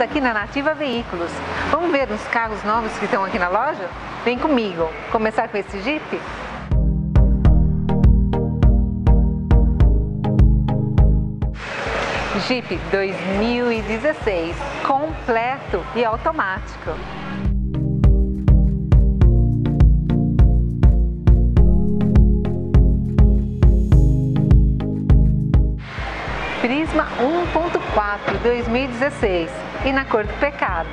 aqui na Nativa Veículos. Vamos ver os carros novos que estão aqui na loja? Vem comigo. Começar com esse Jeep? Jeep 2016, completo e automático. Prisma 1.4 2016 e na cor do pecado.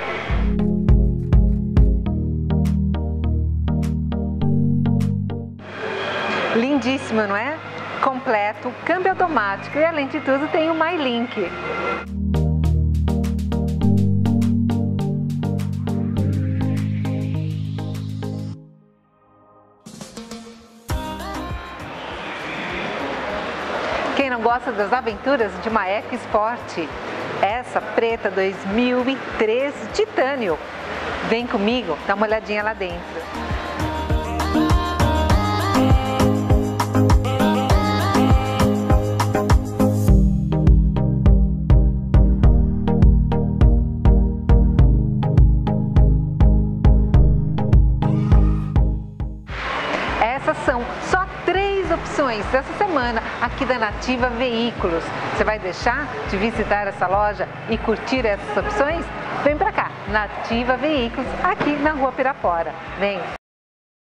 Lindíssimo, não é? Completo, câmbio automático e além de tudo tem o MyLink. Quem não gosta das aventuras de uma EcoSport? Essa preta 2013 Titânio. Vem comigo, dá uma olhadinha lá dentro. Essas são só 3 opções dessa semana aqui da Nativa Veículos. Você vai deixar de visitar essa loja e curtir essas opções? Vem pra cá, Nativa Veículos, aqui na Rua Pirapora. Vem!